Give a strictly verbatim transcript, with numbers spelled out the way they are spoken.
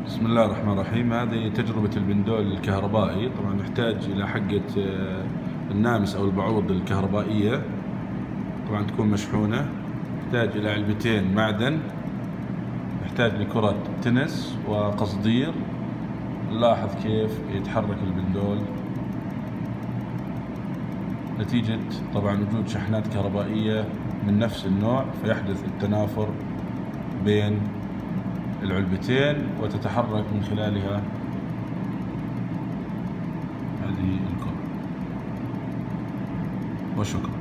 بسم الله الرحمن الرحيم. هذه تجربة البندول الكهربائي. طبعا نحتاج إلى حقة النامس أو البعوض الكهربائية، طبعا تكون مشحونة. نحتاج إلى علبتين معدن، نحتاج لكرة تنس وقصدير. نلاحظ كيف يتحرك البندول نتيجة طبعا وجود شحنات كهربائية من نفس النوع، فيحدث التنافر بين العلبتين وتتحرك من خلالها هذه الكرة. وشكرا.